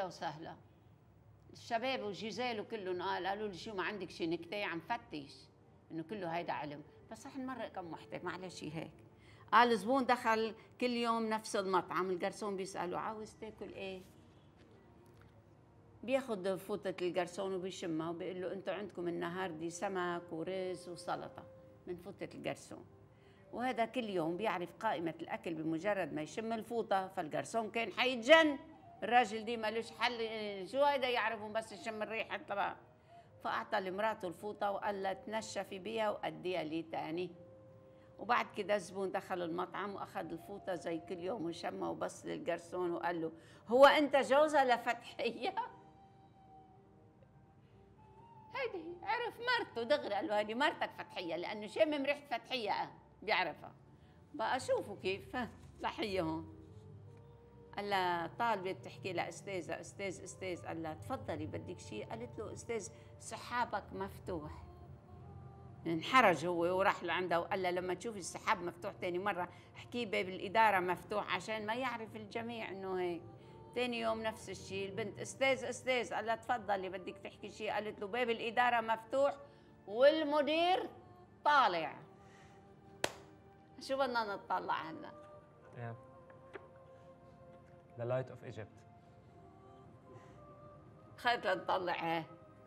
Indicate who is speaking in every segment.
Speaker 1: وسهلا. الشباب وجيزيل وكلهم قالوا لي شو ما عندك شي نكته؟ عم فتش انه كله هيدا علم، بس رح نمرق كم وحده معلش هيك. قال زبون دخل كل يوم نفس المطعم، الجرسون بيساله عاوز تاكل ايه؟ بياخذ فوطه الجرسون وبيشمها وبيقول له انتم عندكم النهار دي سمك ورز وسلطه من فوطه الجرسون. وهذا كل يوم بيعرف قائمه الاكل بمجرد ما يشم الفوطه، فالجرسون كان حيتجن. الراجل دي مالوش حل، شو هيدا يعرفون بس يشم الريحه طبعا. فاعطى لمراته الفوطه وقال لها تنشفي بيها واديها لي تاني. وبعد كده الزبون دخل المطعم واخذ الفوطه زي كل يوم وشمها وبص للجرسون وقال له هو انت جوزها لفتحيه؟ هيدي عرف مرته دغري، قال له هيدي مرتك فتحيه لانه شامم ريحه فتحيه بيعرفها. بقى شوفوا كيف ضحيه هون. قال لها طالبه بتحكي لها استاذه استاذ، قال لها تفضلي بدك شيء؟ قالت له استاذ سحابك مفتوح. انحرج هو وراح لعندها وقال لها لما تشوفي السحاب مفتوح تاني مره احكي باب الاداره مفتوح عشان ما يعرف الجميع انه هيك. تاني يوم نفس الشيء، البنت استاذ، قال لها تفضلي بدك تحكي شيء؟ قالت له باب الاداره مفتوح والمدير طالع. شو بدنا نطلع هلا؟
Speaker 2: The Light of Egypt.
Speaker 1: خلينا نطلع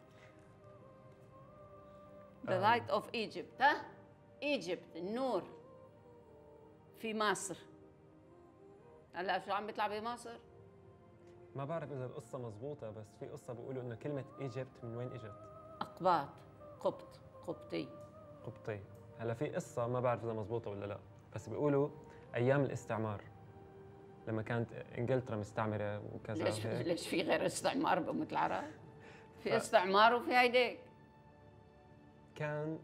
Speaker 1: The Light of Egypt. Egypt النور في مصر. هلا شو عم بيطلع بمصر؟
Speaker 2: ما بعرف إذا القصة مزبوطة، بس في قصة بيقولوا إنه كلمة Egypt من وين إجت؟
Speaker 1: أقباط، قبطي.
Speaker 2: هلا في قصة ما بعرف إذا مزبوطة ولا لا، بس بيقولوا أيام الاستعمار لما كانت انجلترا مستعمره وكذا.
Speaker 1: ليش في غير استعمار بأمة العرب؟ في استعمار وفي هيديك.
Speaker 2: كان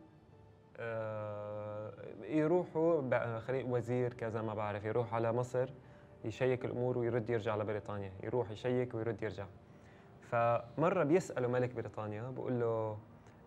Speaker 2: يروحوا وزير كذا ما بعرف يروح على مصر يشيك الامور ويرد يرجع لبريطانيا، يروح يشيك ويرد يرجع. فمره بيسالوا ملك بريطانيا بقول له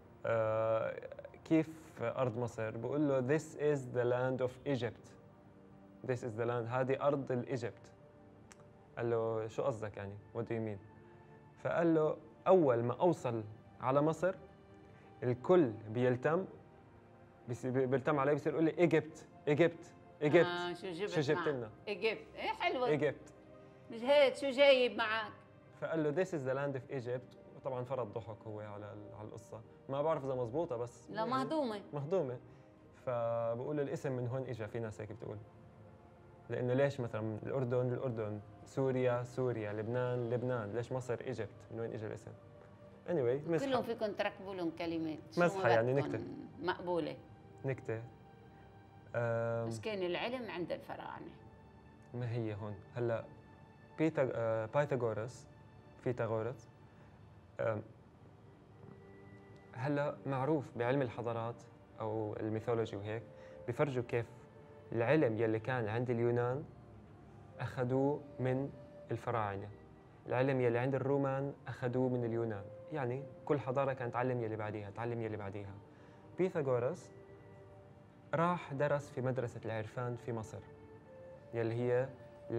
Speaker 2: كيف ارض مصر؟ بقول له This is the land of Egypt. This is the land، هذه أرض الإيجيبت. قال له شو قصدك يعني؟ What do you mean؟ فقال له أول ما أوصل على مصر الكل بيلتم علي، بيصير يقول لي إيجيبت. شو جبت لنا؟
Speaker 1: إيجيبت، إيه حلوة
Speaker 2: إيجيبت.
Speaker 1: مش هيك شو جايب معك؟
Speaker 2: فقال له This is the land of Egypt، وطبعا فرض ضحك هو على القصة، ما بعرف إذا مزبوطة بس
Speaker 1: لا مهضومة.
Speaker 2: فبقول له الاسم من هون إجا، في ناس هيك بتقول. لأنه ليش مثلا الأردن سوريا، لبنان، ليش مصر إيجيبت؟ من وين إجا الاسم؟ anyway مزحة.
Speaker 1: كلهم فيكم تركبوا لهم كلمات
Speaker 2: مزحة يعني نكتة
Speaker 1: مقبولة.
Speaker 2: نكتة.
Speaker 1: بس كان العلم عند الفراعنة.
Speaker 2: ما هي هون هلا فيثاغورس هلا معروف بعلم الحضارات أو الميثولوجي وهيك بفرجوا كيف العلم يلي كان عند اليونان أخذوه من الفراعنة، العلم يلي عند الرومان أخذوه من اليونان، يعني كل حضارة كانت تعلم يلي بعديها. بيثاغورس راح درس في مدرسة العرفان في مصر يلي هي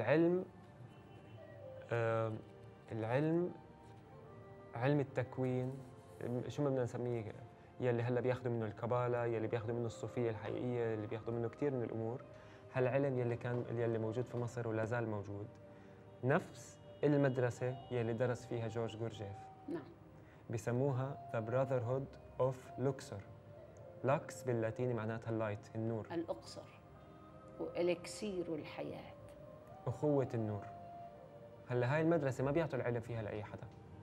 Speaker 2: علم التكوين، شو ما بدنا نسميه، يلي هلا بياخذوا منه الكبالة، يلي بياخذوا منه الصوفية الحقيقية، يلي بياخذوا منه كثير من الأمور. هالعلم يلي موجود في مصر ولا زال موجود، نفس المدرسة يلي درس فيها جورج جورجيف.
Speaker 1: نعم.
Speaker 2: بسموها The Brotherhood of Luxor. لكس باللاتيني معناتها اللايت، النور.
Speaker 1: الأقصر وإلكسير الحياة،
Speaker 2: أخوة النور. هلا هاي المدرسة ما بيعطوا العلم فيها لأي حدا.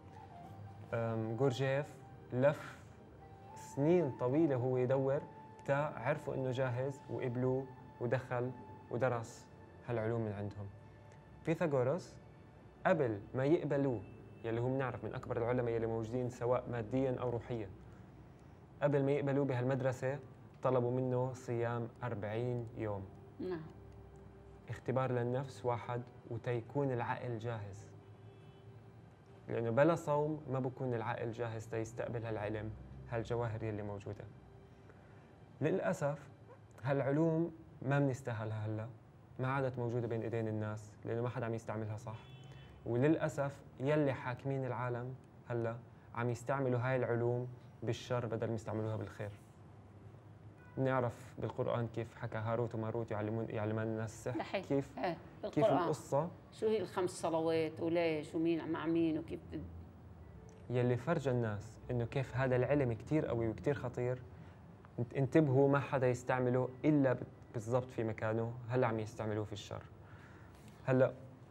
Speaker 2: جورجيف لف سنين طويلة هو يدور تا عرفوا إنه جاهز وقبلوه ودخل ودرس هالعلوم من عندهم. فيثاغورس قبل ما يقبلوه، يلي هو بنعرف من أكبر العلماء يلي موجودين سواء مادياً أو روحياً، قبل ما يقبلوه بهالمدرسة طلبوا منه صيام 40 يوم.
Speaker 1: نعم.
Speaker 2: اختبار للنفس واحد وتيكون العقل جاهز، لأنه بلا صوم ما بكون العقل جاهز تيستقبل هالعلم، هالجواهر يلي موجودة. للأسف هالعلوم ما بنستاهلها هلا، ما عادت موجودة بين إيدين الناس لأنه ما حدا عم يستعملها صح. وللاسف يلي حاكمين العالم هلا عم يستعملوا هاي العلوم بالشر بدل ما يستعملوها بالخير. نعرف بالقرآن كيف حكى هاروت وماروت يعلمان الناس السحر، كيف كيف القصة،
Speaker 1: شو هي ال5 صلوات وليش ومين مع مين وكيف
Speaker 2: يلي فرجى الناس انه كيف هذا العلم كثير قوي وكثير خطير. انتبهوا ما حدا يستعمله الا بالضبط في مكانه، هلا عم يستعملوه في الشر. هلا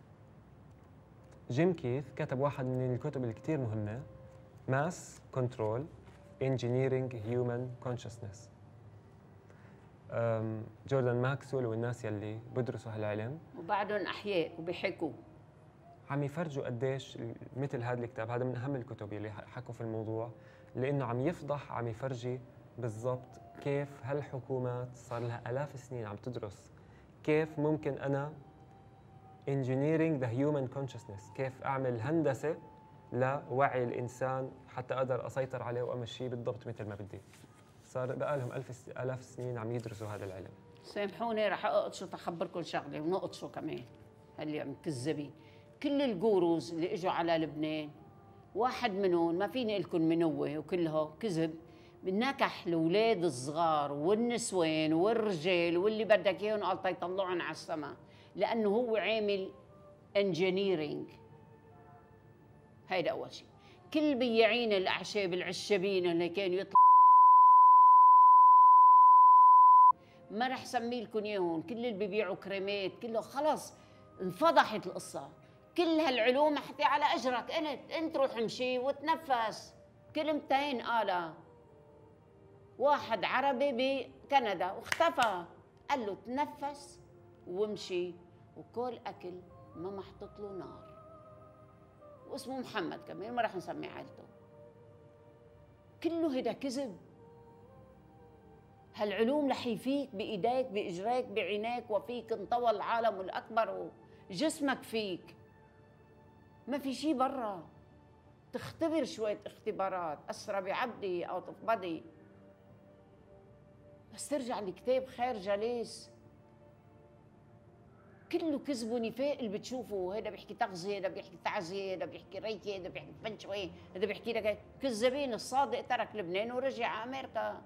Speaker 2: جيم كيث كتب واحد من الكتب الكثير مهمة، ماس كنترول انجينيرينج هيومن كونشسنس. جوردان ماكسويل والناس يلي بدرسوا هالعلم
Speaker 1: وبعدهم احياء وبيحكوا
Speaker 2: عم يفرجوا قديش مثل هذا الكتاب، هذا من اهم الكتب اللي حكوا في الموضوع، لانه عم يفضح، عم يفرجي بالضبط كيف هالحكومات صار لها آلاف السنين عم تدرس كيف ممكن انا engineering the human consciousness، كيف اعمل هندسه لوعي الانسان حتى اقدر اسيطر عليه وامشيه بالضبط مثل ما بدي. صار بقى لهم آلاف السنين عم يدرسوا هذا العلم.
Speaker 1: سامحوني رح اقطشوا تخبركم شغله ونقطشوا كمان اللي عم كذابين. كل الجوروز اللي اجوا على لبنان واحد منهم ما فيني لكم منوه وكلها كذب، بنكح الاولاد الصغار والنسوان والرجال واللي بدك اياهم قال تيطلعهم على السماء، لانه هو عامل انجينيرينج. هيدا اول شيء. كل بياعين الاعشاب العشابين اللي كانوا يطلعوا ما رح سمي لكم اياهم، كل اللي بيبيعوا كريمات كله خلص انفضحت القصه. كل هالعلوم حتى على اجرك انت روح امشي وتنفس. كلمتين قالها واحد عربي بكندا واختفى، قال له تنفس وامشي وكل اكل ما محطوط له نار. واسمه محمد كمان ما رح نسمي عائلته. كله هيدا كذب. هالعلوم رح يفيك بايديك باجريك بعينيك وفيك انطوى العالم الاكبر وجسمك فيك، ما في شيء برا. تختبر شويه اختبارات اسرى بعبدي اوت اوف بادي، بس ترجع الكتاب خير جليس. كله كذب ونفاق اللي بتشوفه. هذا بيحكي تغذيه، هذا بيحكي تعزيه، هذا بيحكي ريكي، هذا بيحكي فنشوي، هذا بيحكي لك كذابين. الصادق ترك لبنان ورجع على امريكا.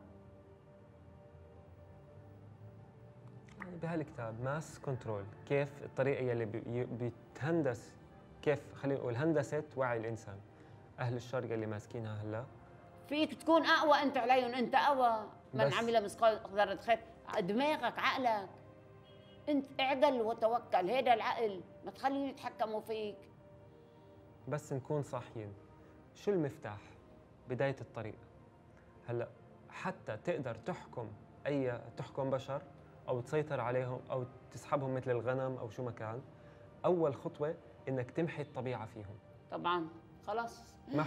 Speaker 2: بهالكتاب ماس كنترول كيف الطريقه يلي بيتهندس، كيف خلينا نقول هندسه وعي الانسان. اهل الشر اللي ماسكينها هلا
Speaker 1: فيك تكون اقوى انت عليهم، انت اقوى من عمل مثقال ذره خير. دماغك عقلك انت اعدل وتوكل. هذا العقل ما تخليهم يتحكموا فيك.
Speaker 2: بس نكون صاحيين. شو المفتاح؟ بدايه الطريق. هلا حتى تقدر تحكم بشر او تسيطر عليهم او تسحبهم مثل الغنم او شو ما كان، اول خطوه انك تمحي الطبيعه فيهم.
Speaker 1: طبعا خلاص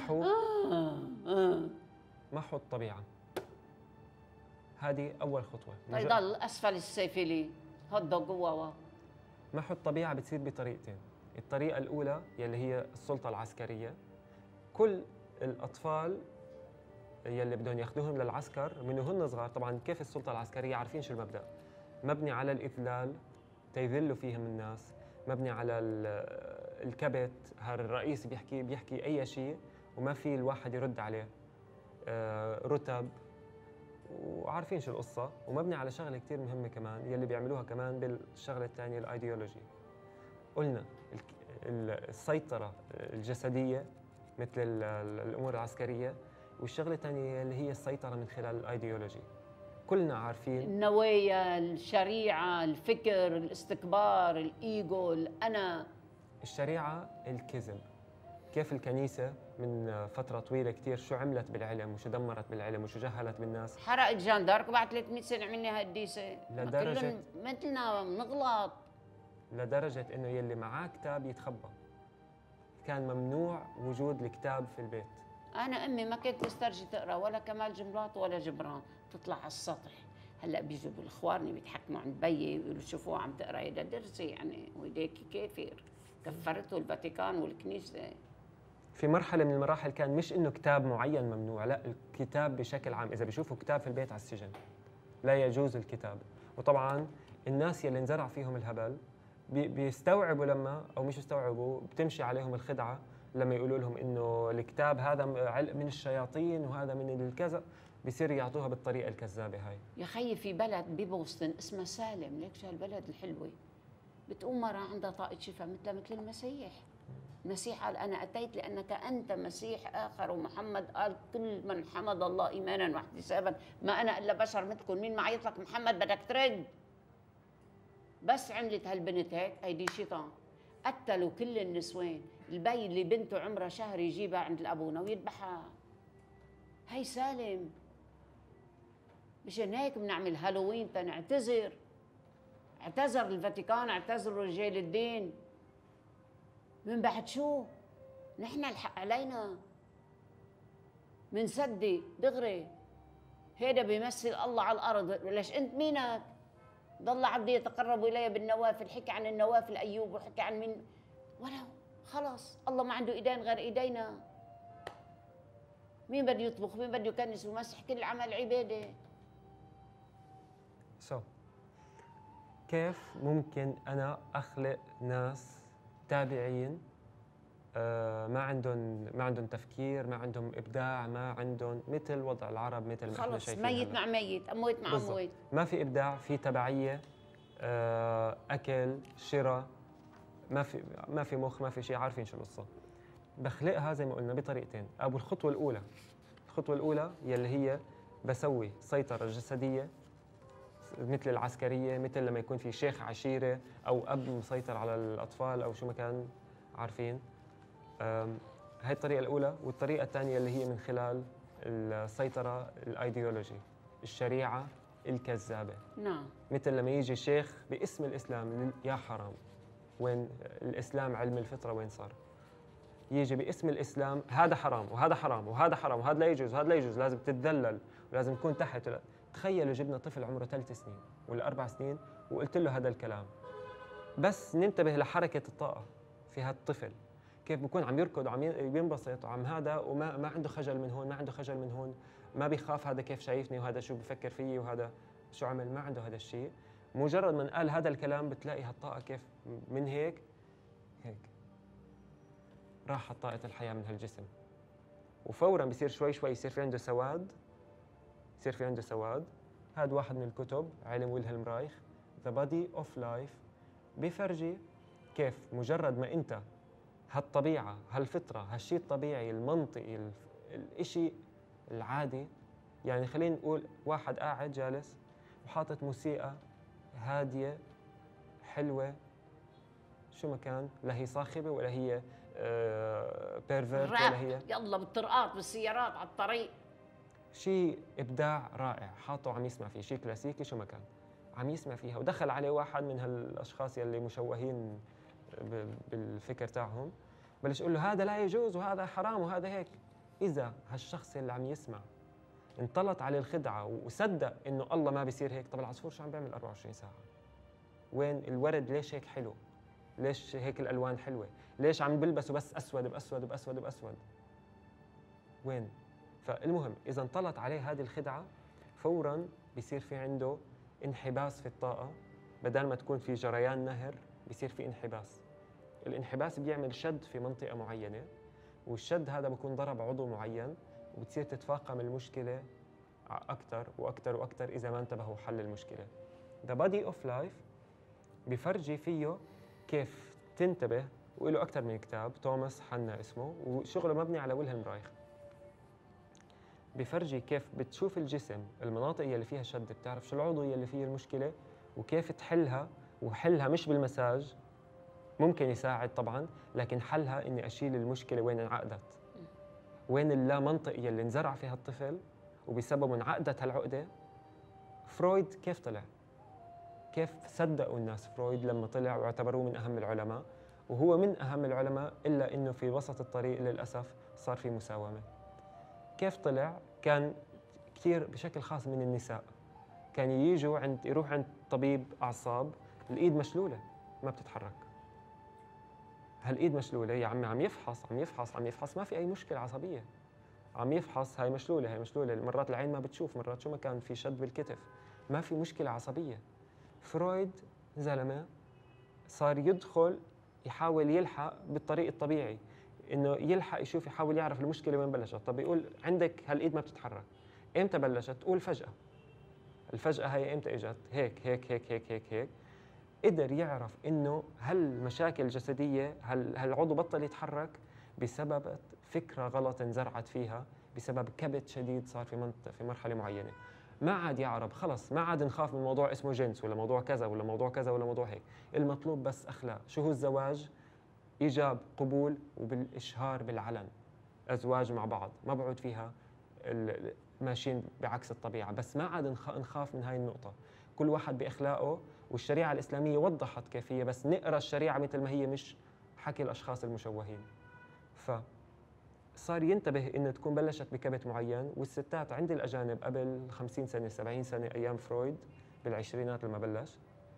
Speaker 2: محو الطبيعه. هذه اول خطوه.
Speaker 1: يضل اسفل السافلين هدوا جوا.
Speaker 2: محو الطبيعه بتصير بطريقتين. الطريقه الاولى يلي هي السلطه العسكريه. كل الاطفال يلي بدهم ياخذوهم للعسكر من هن صغار، طبعا كيف السلطه العسكريه عارفين شو المبدا، مبني على الإذلال تيذلوا فيهم الناس، مبني على الكبت. هذا الرئيس بيحكي أي شيء وما في الواحد يرد عليه، رتب، وعارفين شو القصة. ومبني على شغلة كتير مهمة كمان يلي بيعملوها كمان بالشغلة الثانية، الأيديولوجي. قلنا السيطرة الجسدية مثل الأمور العسكرية، والشغلة الثانية اللي هي السيطرة من خلال الأيديولوجي. كلنا عارفين
Speaker 1: النوايا، الشريعة، الفكر، الاستكبار، الإيجو، الأنا.
Speaker 2: الشريعة الكذب. كيف الكنيسة من فترة طويلة كتير شو عملت بالعلم وشو دمرت بالعلم وشو جهلت بالناس.
Speaker 1: حرقت جان دارك بعد 300 سنة عملنا قديسة.
Speaker 2: لدرجة
Speaker 1: مثلنا بنغلط.
Speaker 2: لدرجة إنه يلي معاه كتاب يتخبى. كان ممنوع وجود الكتاب في البيت.
Speaker 1: أنا أمي ما كانت تسترجي تقرأ ولا كمال جملات ولا جبران، تطلع على السطح. هلا بيجوا بالخوارني بيتحكموا عند بيي بيقولوا شوفوها عم تقرا، هيدا درسي يعني وهيداك كافر. كفرته الفاتيكان والكنيسه.
Speaker 2: في مرحله من المراحل كان مش انه كتاب معين ممنوع، لا الكتاب بشكل عام. اذا بيشوفوا كتاب في البيت على السجن لا يجوز الكتاب. وطبعا الناس يلي انزرع فيهم الهبل بيستوعبوا لما، او مش بيستوعبوا، بتمشي عليهم الخدعه لما يقولوا لهم انه الكتاب هذا من الشياطين وهذا من الكذا، بصير يعطوها بالطريقه الكذابه هاي.
Speaker 1: يا خيي في بلد ببوسطن اسمها سالم، ليك شو هالبلد الحلوه، بتقوم مرة عندها طاقة شفاء مثل المسيح. المسيح قال أنا أتيت لأنك أنت مسيح آخر، ومحمد قال كل من حمد الله إيمانا واحتسابا ما أنا إلا بشر مثلكم، مين ما عيط لك محمد بدك ترد. بس عملت هالبنت هيك، هيدي شيطان. قتلوا كل النسوان، البي اللي بنته عمرها شهر يجيبها عند الأبونا ويذبحها. هي سالم. مشان هيك بنعمل هالوين تنعتذر. اعتذر الفاتيكان، اعتذروا رجال الدين. من بعد شو؟ نحن الحق علينا. منصدق دغري هيدا بيمثل الله على الارض، ليش انت مينك؟ ضل عبدي يتقرب الي بالنوافل، حكي عن النوافل ايوب وحكي عن مين، ولو خلص الله ما عنده ايدين غير ايدينا. مين بده يطبخ؟ مين بده يكنس ويمسح؟ كل العمل عباده.
Speaker 2: كيف ممكن أنا أخلق ناس تابعين ما عندهم تفكير، ما عندهم إبداع، ما عندهم مثل وضع العرب، مثل ما احنا شايفين
Speaker 1: خلص ميت مع ميت، أموت مع أموت.
Speaker 2: ما في إبداع، في تبعية، أكل، شراء، ما في مخ، ما في شيء، عارفين شو القصة. بخلقها زي ما قلنا بطريقتين. أبو الخطوة الأولى يلي هي بسوي سيطرة جسدية مثل العسكرية، مثل لما يكون في شيخ عشيرة أو أب مسيطر على الأطفال أو شو ما كان، عارفين. هاي الطريقة الأولى. والطريقة الثانية اللي هي من خلال السيطرة الأيديولوجي، الشريعة الكذابة.
Speaker 1: نعم.
Speaker 2: مثل لما يجي شيخ باسم الإسلام، يا حرام، وين الإسلام علم الفطرة وين صار؟ يجي باسم الإسلام هذا حرام وهذا حرام وهذا حرام وهذا لا يجوز وهذا لا يجوز، لازم تتذلل ولازم تكون تحت. تخيلوا جبنا طفل عمره 3 سنين ولا 4 سنين وقلت له هذا الكلام، بس ننتبه لحركة الطاقة في هذا الطفل، كيف بكون عم يركض وعم ينبسط وعم هذا، وما عنده خجل من هون، ما عنده خجل من هون، ما بيخاف هذا كيف شايفني وهذا شو بفكر فيي وهذا شو عمل، ما عنده هذا الشيء. مجرد من قال هذا الكلام بتلاقي هالطاقة كيف من هيك راحت طاقة الحياة من هالجسم، وفورا بصير شوي شوي يصير في عنده سواد. هذا واحد من الكتب، علم ويلهلم رايخ، The Body of Life، بيفرجي كيف مجرد ما انت هالطبيعة، هالفطرة، هالشيء الطبيعي المنطقي، الاشي العادي. يعني خلينا نقول واحد قاعد جالس وحاطط موسيقى هادية حلوة، شو ما كان، لا هي صاخبة ولا هي بيرفيرت ولا هي
Speaker 1: يلا بالطرقات بالسيارات على الطريق،
Speaker 2: شيء إبداع رائع، حاطه عم يسمع فيه، شيء كلاسيكي شو ما كان عم يسمع فيها. ودخل عليه واحد من هالأشخاص يلي مشوهين بالفكر تاعهم، بلش يقول له هذا لا يجوز وهذا حرام وهذا هيك. إذا هالشخص اللي عم يسمع انطلت عليه الخدعة وصدق إنه الله ما بيصير هيك، طب العصفور شو عم بيعمل 24 ساعة؟ وين الورد ليش هيك حلو؟ ليش هيك الألوان حلوة؟ ليش عم بلبسوا بس أسود بأسود بأسود بأسود؟ وين؟ فالمهم إذا انطلت عليه هذه الخدعة فوراً بيصير في عنده انحباس في الطاقة، بدل ما تكون في جريان نهر بيصير في انحباس. الانحباس بيعمل شد في منطقة معينة، والشد هذا بيكون ضرب عضو معين، وبتصير تتفاقم المشكلة أكثر وأكثر وأكثر إذا ما انتبهوا حل المشكلة. The Body of Life بفرجي فيه كيف تنتبه، وله أكثر من كتاب، توماس حنا اسمه، وشغله مبني على ويلهلم رايخ. بفرجي كيف بتشوف الجسم، المناطق اللي فيها شد، بتعرف شو العضو اللي فيه المشكلة وكيف تحلها. وحلها مش بالمساج، ممكن يساعد طبعاً، لكن حلها إني أشيل المشكلة وين انعقدت، وين اللا منطق اللي انزرع فيها الطفل وبسبب انعقدت هالعقدة. فرويد كيف طلع؟ كيف صدقوا الناس فرويد لما طلع واعتبروه من أهم العلماء، وهو من أهم العلماء، إلا إنه في وسط الطريق للأسف صار في مساومة. كيف طلع؟ كان كثير بشكل خاص من النساء كان يروح عند طبيب أعصاب، الإيد مشلولة ما بتتحرك. هالإيد مشلولة يا عمي، عم يفحص ما في أي مشكلة عصبية، عم يفحص هاي مشلولة، مرات العين ما بتشوف، مرات شو ما كان في شد بالكتف، ما في مشكلة عصبية. فرويد زلمة صار يدخل يحاول يلحق بالطريق الطبيعي، انه يلحق يشوف، يحاول يعرف المشكله وين بلشت. طب يقول عندك هالايد ما بتتحرك، امتى بلشت؟ تقول فجاه. الفجاه هي امتى اجت؟ هيك هيك هيك هيك هيك هيك. قدر يعرف انه هالمشاكل الجسديه، هالعضو بطل يتحرك بسبب فكره غلط انزرعت فيها، بسبب كبت شديد صار في مرحله معينه. ما عاد يعرف، خلص ما عاد نخاف من موضوع اسمه جنس ولا موضوع كذا ولا موضوع كذا ولا موضوع هيك. المطلوب بس اخلاق. شو هو الزواج؟ ايجاب، قبول، وبالاشهار بالعلن. ازواج مع بعض ما بعود فيها ماشيين بعكس الطبيعه. بس ما عاد نخاف من هاي النقطه. كل واحد باخلاقه، والشريعه الاسلاميه وضحت كيفيه، بس نقرا الشريعه مثل ما هي، مش حكي الاشخاص المشوهين. فصار ينتبه انه تكون بلشت بكبت معين. والستات عند الاجانب قبل 50 سنه 70 سنه ايام فرويد بالعشرينات لما بلش،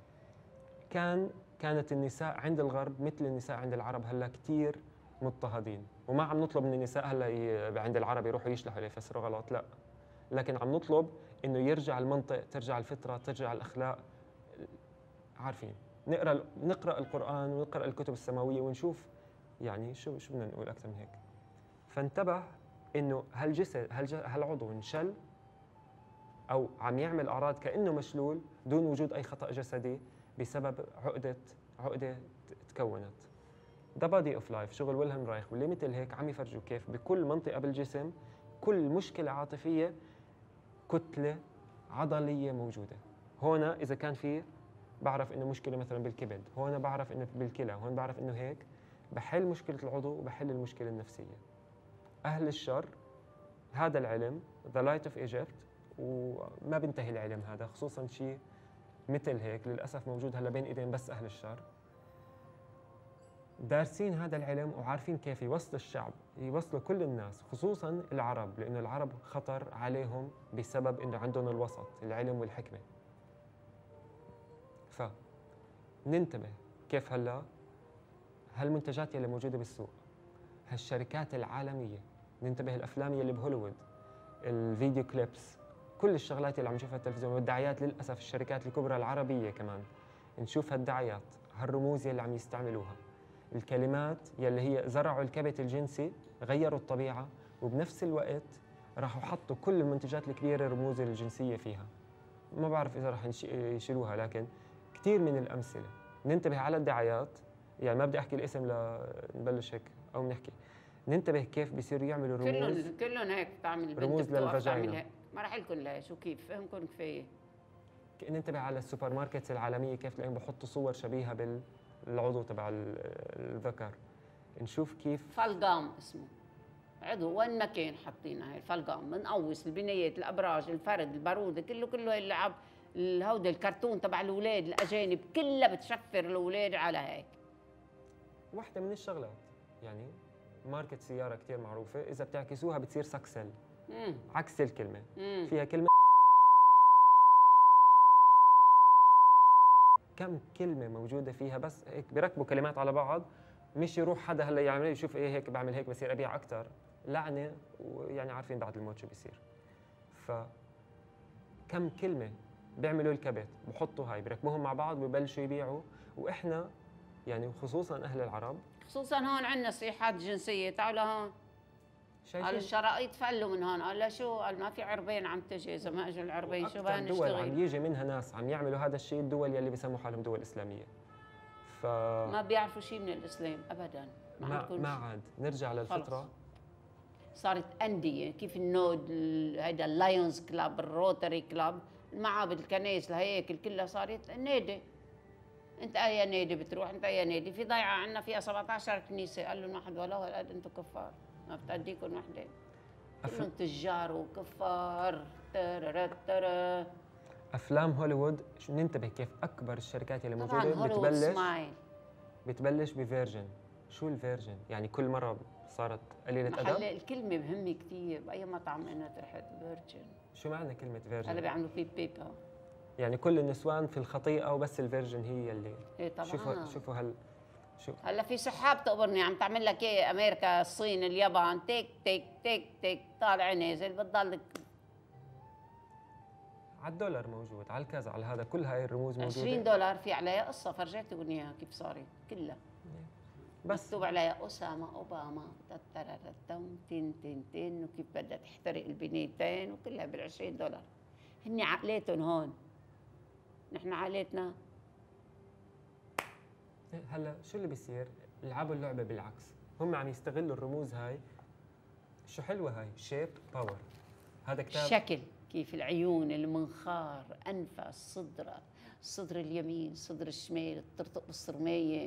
Speaker 2: كانت النساء عند الغرب مثل النساء عند العرب هلا كثير مضطهدين. وما عم نطلب من النساء هلا عند العرب يروحوا يشلحوا ليفسروا غلط، لا، لكن عم نطلب انه يرجع المنطق، ترجع الفطره، ترجع الاخلاق. عارفين نقرا القران ونقرا الكتب السماويه ونشوف يعني شو بدنا نقول اكثر من هيك. فانتبه انه هالجسد هالعضو انشل او عم يعمل اعراض كانه مشلول دون وجود اي خطا جسدي بسبب عقده تكونت. ذا بادي اوف لايف شغل ويلهلم رايخ، واللي مثل هيك عم يفرجوا كيف بكل منطقه بالجسم، كل مشكله عاطفيه كتله عضليه موجوده. هنا اذا كان في، بعرف انه مشكله مثلا بالكبد، هون بعرف انه بالكلى، هون بعرف انه هيك، بحل مشكله العضو وبحل المشكله النفسيه. اهل الشر هذا العلم ذا لايت اوف ايجيبت، وما بينتهي العلم هذا، خصوصا شيء مثل هيك للاسف موجود هلا بين ايدين بس اهل الشر. دارسين هذا العلم وعارفين كيف يوصلوا الشعب، يوصلوا كل الناس، خصوصا العرب، لانه العرب خطر عليهم بسبب انه عندهم الوسط، العلم والحكمه. فننتبه كيف هلا هالمنتجات يلي موجوده بالسوق، هالشركات العالميه، ننتبه الافلام يلي بهوليوود، الفيديو كليبس، كل الشغلات اللي عم نشوفها التلفزيون والدعايات. للاسف الشركات الكبرى العربيه كمان نشوف هالدعايات، هالرموز يلي عم يستعملوها، الكلمات يلي هي زرعوا الكبت الجنسي، غيروا الطبيعه، وبنفس الوقت راحوا حطوا كل المنتجات الكبيره الرموز الجنسيه فيها. ما بعرف اذا راح يشيلوها، لكن كثير من الامثله. ننتبه على الدعايات، يعني ما بدي احكي الاسم لنبلش هيك او نحكي. ننتبه كيف بيصيروا يعملوا رموز،
Speaker 1: كلهم هيك بتعمل،
Speaker 2: رموز للفاجينا.
Speaker 1: ما راح لكم لا شو كيف فهمكم كفايه.
Speaker 2: ننتبه على السوبر ماركتس العالميه كيف تلاقيهم بحطوا صور شبيهه بالعضو تبع الذكر. نشوف كيف
Speaker 1: فالقام اسمه عضو، وين ما كان حاطينها هاي الفالقام، بنقوس البنايات، الابراج، الفرد، الباروده، كله اللعب، هودي الكرتون تبع الاولاد الاجانب كلها بتشفر الاولاد على هيك.
Speaker 2: واحدة من الشغلات يعني ماركة سيارة كتير معروفة، إذا بتعكسوها بتصير سكسل، عكس الكلمة. فيها كلمة، كم كلمة موجودة فيها، بس هيك بيركبوا كلمات على بعض، مش يروح حدا هلا يعمل يشوف ايه هيك بعمل هيك بصير أبيع أكثر، لعنة. ويعني عارفين بعد الموت شو بيصير. كم كلمة بيعملوا الكبت، بحطوا هاي بركبوهم مع بعض وببلشوا يبيعوا. وإحنا يعني خصوصا أهل العرب،
Speaker 1: خصوصا هون عندنا صيحات جنسيه، تعالوا هون قال الشرائط فلوا من هون، قال لا شو، قال ما في عربين عم تجي، اذا ما اجوا العربين شو بدنا نشتغل.
Speaker 2: دول عم يجي منها ناس عم يعملوا هذا الشيء، الدول يلي بيسموا حالهم دول اسلاميه.
Speaker 1: ما بيعرفوا شيء من الاسلام ابدا.
Speaker 2: ما عاد نرجع للفطره. خلص.
Speaker 1: صارت انديه كيف النود، هيدا اللايونز كلاب، الروتري كلاب، المعابد، الكنائس، الهياكل كلها صارت نادي. انت يا نادي بتروح، انت يا نادي. في ضيعه عندنا فيها 17 كنيسه، قال لهم واحد ولا هالقد انتم كفار، ما بتأديكم وحده، كلهم تجار وكفار. ترى
Speaker 2: افلام هوليوود ننتبه كيف اكبر الشركات اللي موجوده بتبلش بفيرجن. شو الفيرجن؟ يعني كل مره صارت قليله ادب.
Speaker 1: محل الكلمه مهمه كثير، باي مطعم انا رحت فيرجن.
Speaker 2: شو معنى كلمه فيرجن؟
Speaker 1: هلا بيعملوا فيه بيبا، يعني
Speaker 2: كل النسوان في الخطيئه وبس الفيرجن هي اللي
Speaker 1: ايه طبعا.
Speaker 2: شوفوا
Speaker 1: هلا في سحاب تقبرني عم تعمل لك ايه، امريكا، الصين، اليابان، تك تك تك تك، طالع نازل، بتضلك
Speaker 2: على الدولار موجود، على الكذا، على هذا، كل هاي الرموز موجوده.
Speaker 1: $20 في عليها قصه، فرجيتكم اياها كيف صارت كلها.
Speaker 2: بس
Speaker 1: مكتوب عليها اسامه اوباما تترتم تن تن تن، وكيف بدها تحترق البنيتين، وكلها $20. هن عقليتهم هون، نحن عقليتنا.
Speaker 2: هلا شو اللي بيصير؟ لعبوا اللعبه بالعكس، هم عم يستغلوا الرموز هاي. شو حلوه هاي، شيب باور. هذا كتاب
Speaker 1: الشكل، كيف العيون، المنخار، انفس، صدره، الصدر اليمين، الصدر الشمال، ترتق بالصرميه.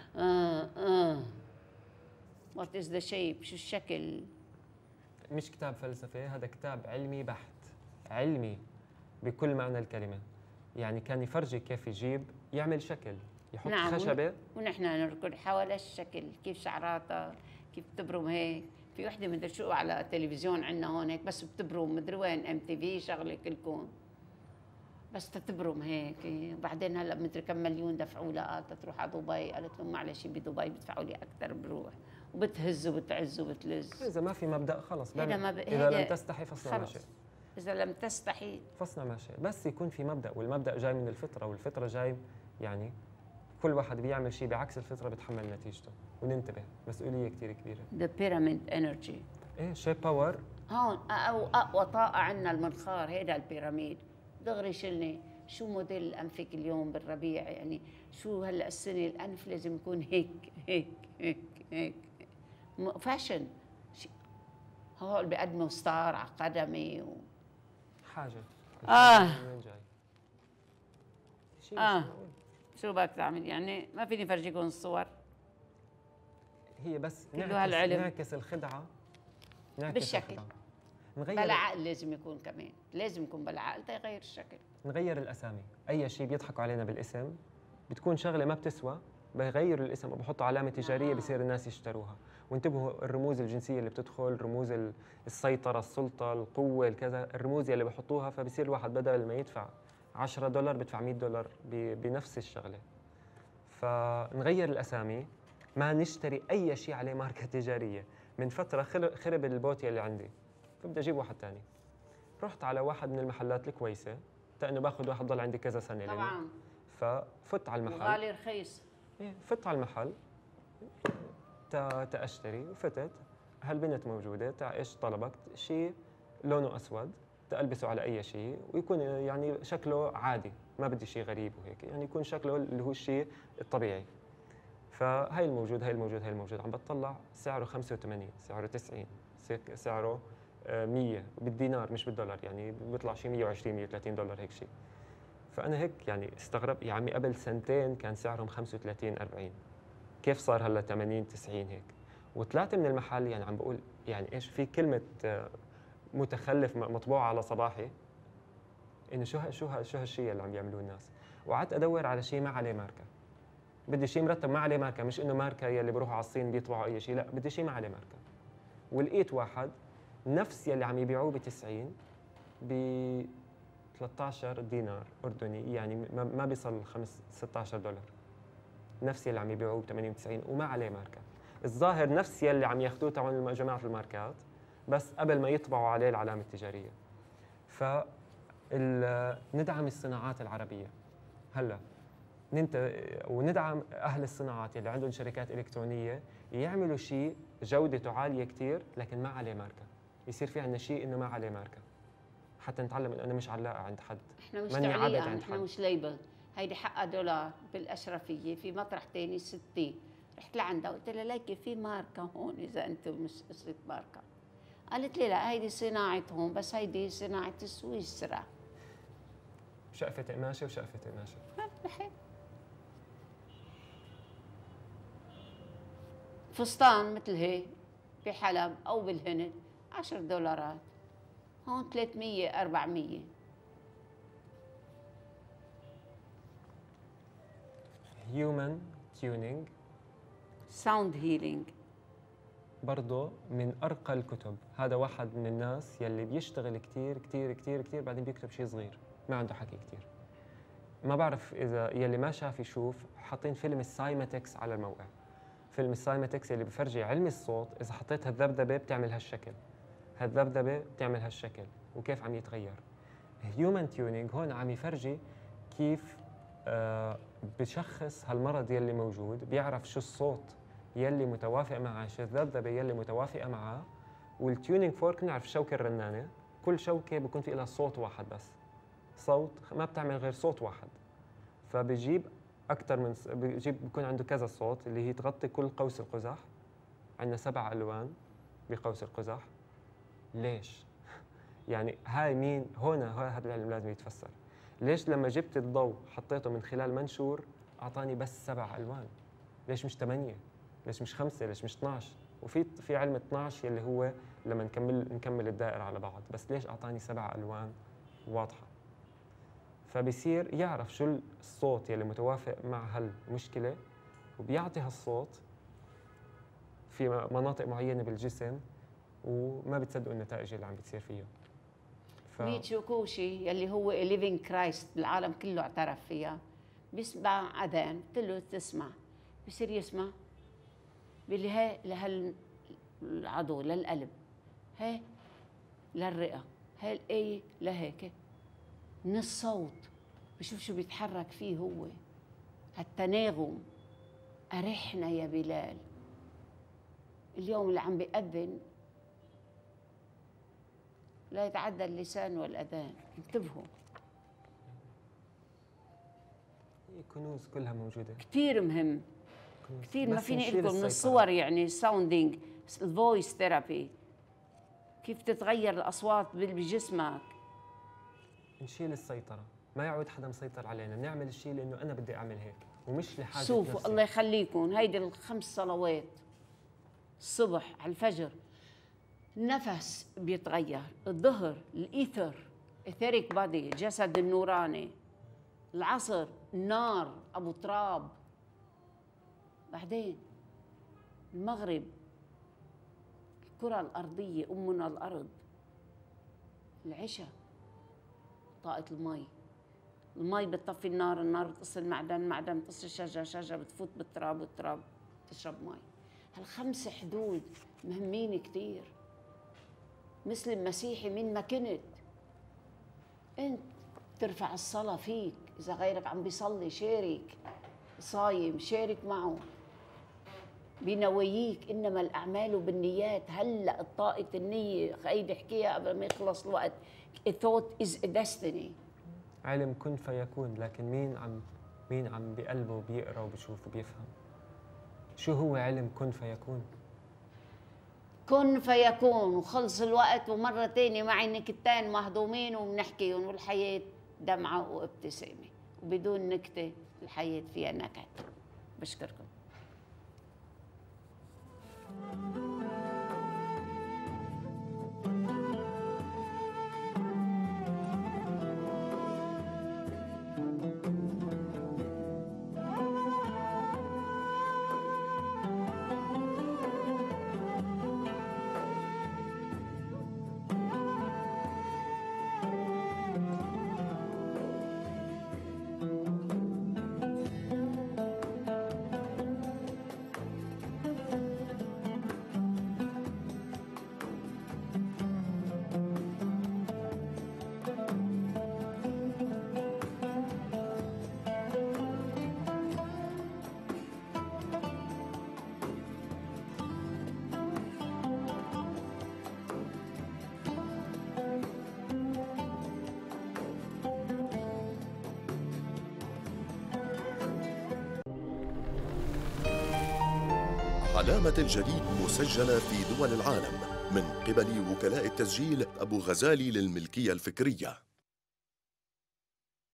Speaker 1: وات از ذا شيب، شو الشكل.
Speaker 2: مش كتاب فلسفه، هذا كتاب علمي بحت، علمي بكل معنى الكلمه. يعني كان يفرجي كيف يجيب يعمل شكل، يحط
Speaker 1: نعم،
Speaker 2: خشبه.
Speaker 1: ونحن نركض حول الشكل، كيف شعراتها، كيف تبرم هيك. في وحده مدري شو على التلفزيون عندنا هون هيك، بس بتبرم مدري وين، MTV شغله كلكم، بس تتبرم هيك. وبعدين هلا مدري كم مليون دفعوا لها، قالت تروح على دبي، قالت لهم معلش بدبي بدفعوا لي اكثر، بروح وبتهز وبتعز وبتلز.
Speaker 2: اذا ما في مبدا خلص،
Speaker 1: اذا
Speaker 2: لم تستحي فاصنع ما
Speaker 1: خلص،
Speaker 2: شئت.
Speaker 1: اذا لم تستحي
Speaker 2: فاصنع ما شئت، بس يكون في مبدا، والمبدا جاي من الفطره، والفطره جاي يعني كل واحد بيعمل شيء بعكس الفطره بيتحمل نتيجته. وننتبه، مسؤوليه كثير كبيره.
Speaker 1: ذا بيراميد انرجي.
Speaker 2: ايه، شيب باور.
Speaker 1: هون او اقوى طاقه عندنا المنخار، هيدا البيراميد. دغري شلني شو موديل انفك اليوم بالربيع، يعني شو هلا السنه الانف لازم يكون هيك هيك هيك هيك، فاشن. هول بيقدموا ستار على قدمي
Speaker 2: حاجه. وين جاي؟ شيء مش
Speaker 1: اه
Speaker 2: معقول.
Speaker 1: شو بدك تعمل يعني؟ ما فيني فرجيكم الصور.
Speaker 2: هي بس
Speaker 1: كله هالعلم.
Speaker 2: نعكس الخدعه، نعكس
Speaker 1: بالشكل.
Speaker 2: الخدعة. نغير
Speaker 1: بلا عقل لازم يكون كمان، لازم يكون بلا عقل تيغير الشكل.
Speaker 2: نغير الاسامي. اي شيء بيضحكوا علينا بالاسم بتكون شغله ما بتسوى، بغيروا الاسم وبحطوا علامه تجاريه بصير الناس يشتروها. وانتبهوا، الرموز الجنسيه اللي بتدخل، رموز السيطره، السلطه، القوه، الكذا، الرموز اللي بحطوها، فبصير الواحد بدل ما يدفع $10 بدفع $100 بنفس الشغله. فنغير الاسامي، ما نشتري اي شيء عليه ماركه تجاريه. من فتره خرب البوت اللي عندي، فبدي اجيب واحد ثاني. رحت على واحد من المحلات الكويسه، لانه باخذ واحد ضل عندي كذا سنه
Speaker 1: طبعا.
Speaker 2: ففت على المحل.
Speaker 1: وغالي رخيص.
Speaker 2: فت على المحل تأشتري، وفتت. هالبنت موجوده، ايش طلبك؟ شيء لونه اسود تلبسه على اي شيء، ويكون يعني شكله عادي، ما بدي شيء غريب وهيك، يعني يكون شكله اللي هو الشيء الطبيعي. فهي الموجود، هي الموجود، هي الموجود. عم بتطلع سعره 85، سعره 90، سعره 100 بالدينار مش بالدولار، يعني بيطلع شيء 120 $130 هيك شيء. فانا هيك يعني استغرب، يا عمي قبل سنتين كان سعرهم 35 40، كيف صار هلا 80 90 هيك؟ وطلعت من المحل يعني عم بقول يعني ايش في كلمه متخلف مطبوعه على صباحي، انه شو هالشيء اللي عم يعملوه الناس. وقعدت ادور على شيء ما عليه ماركه، بدي شيء مرتب ما عليه ماركه، مش انه ماركه يلي بروحوا على الصين بيطبعوا اي شيء، لا بدي شيء ما عليه ماركه. ولقيت واحد نفس يلي عم يبيعوه ب 90 ب 13 دينار اردني، يعني ما بيصل $16. نفس يلي عم يبيعوه ب 80 90 وما عليه ماركه. الظاهر نفس يلي عم ياخذوه تبع جماعه الماركات، بس قبل ما يطبعوا عليه العلامه التجاريه. ندعم الصناعات العربيه هلا، وندعم اهل الصناعات اللي عندهم شركات الكترونيه يعملوا شيء جودته عاليه كثير لكن ما عليه ماركه. يصير في عندنا شيء انه ما عليه ماركه، حتى نتعلم انه انا مش علاقه عند حد،
Speaker 1: احنا مش
Speaker 2: ماني عبد
Speaker 1: تعليقه،
Speaker 2: عند
Speaker 1: احنا
Speaker 2: حد.
Speaker 1: مش ليبل. هيدي حقها $1 بالاشرفيه، في مطرح ثاني 60. رحت لعندها قلت لها ليكي في ماركه هون اذا انتم مش قصه ماركه. قالت لي لا هيدي صناعه هون، بس هيدي صناعه سويسرا.
Speaker 2: شقفه قماشه وشقفه قماشه.
Speaker 1: فستان مثل هيك بحلب او بالهند $10، هون 300 400.
Speaker 2: هيومن تيونينج
Speaker 1: ساوند هيلينج
Speaker 2: برضه من ارقى الكتب. هذا واحد من الناس يلي بيشتغل كثير كثير كثير كثير بعدين بيكتب شيء صغير، ما عنده حكي كثير. ما بعرف اذا يلي ما شاف يشوف، حاطين فيلم السايماتكس على الموقع. فيلم السايماتكس اللي بفرجي علم الصوت، اذا حطيت هالذبذبه بتعمل هالشكل، هالذبذبه بتعمل هالشكل، وكيف عم يتغير. هيومن تيونينج هون عم يفرجي كيف بشخص هالمرض يلي موجود، بيعرف شو الصوت يلي متوافق معه، شو الذبذبه يلي متوافقه معه. والتيونينج فورك نعرف الشوكه الرنانه، كل شوكه بيكون في لها صوت واحد بس، صوت ما بتعمل غير صوت واحد. فبيجيب اكثر من بيكون عنده كذا صوت اللي هي تغطي كل قوس القزح. عندنا 7 ألوان بقوس القزح. ليش؟ يعني هاي مين هون؟ هذا العلم لازم يتفسر. ليش لما جبت الضوء حطيته من خلال منشور اعطاني بس 7 ألوان؟ ليش مش 8؟ ليش مش 5؟ ليش مش 12؟ وفي علم 12 يلي هو لما نكمل الدائره على بعض، بس ليش اعطاني 7 ألوان واضحه؟ فبصير يعرف شو الصوت يلي متوافق مع هالمشكله، وبيعطي هالصوت في مناطق معينه بالجسم، وما بتصدقوا النتائج اللي عم بتصير فيه.
Speaker 1: ميتشو كوشي يلي هو ليفينج كرايست العالم كله اعترف فيها، بيسمع اذان، قلت له تسمع، بصير يسمع، بيقول لي هي لهالعضو للقلب، هي للرئه، هي الايه لهيك، من الصوت بشوف شو بيتحرك فيه هو، هالتناغم. أرحنا يا بلال. اليوم اللي عم بيأذن لا يتعدى اللسان والأذان، انتبهوا.
Speaker 2: كنوز كلها موجودة،
Speaker 1: كثير مهم، كثير. ما فيني أقول لكم من الصور، يعني ساوندينج، الفويس ثيرابي، كيف تتغير الأصوات بجسمك.
Speaker 2: نشيل السيطرة، ما يعود حدا مسيطر علينا، بنعمل الشيء لأنه أنا بدي أعمل هيك ومش لحاجة
Speaker 1: شوفوا
Speaker 2: نفسي.
Speaker 1: الله يخليكم، هيدي ال5 صلوات الصبح على الفجر، النفس بيتغير، الظهر الإيثر، إيثيريك بادي، جسد النوراني، العصر النار أبو تراب، بعدين المغرب الكرة الأرضية أمنا الأرض، العشاء طاقة المي بتطفي النار بتقص المعدن بتقص الشجرة بتفوت بالتراب والتراب تشرب مي. هال5 حدود مهمين كتير. مسلم مسيحي مين ما كنت، انت ترفع الصلاة فيك، إذا غيرك عم بيصلي شارك، صايم شارك معه بنواييك، إنما الأعمال بالنيات. هلأ الطاقة النية هيدي احكيها قبل ما يخلص الوقت. A thought is a destiny.
Speaker 2: علم كن فيكون، لكن مين عم بقلبه بيقرا وبيشوف وبيفهم؟ شو هو علم كن فيكون؟
Speaker 1: كن فيكون، وخلص الوقت، ومرة تانية معي نكتين مهضومين وبنحكيهم، والحياة دمعة وابتسامة، وبدون نكتة الحياة فيها نكد. بشكركم.
Speaker 3: علامة الجديد مسجلة في دول العالم من قبل وكلاء التسجيل أبو غزالي للملكية الفكرية.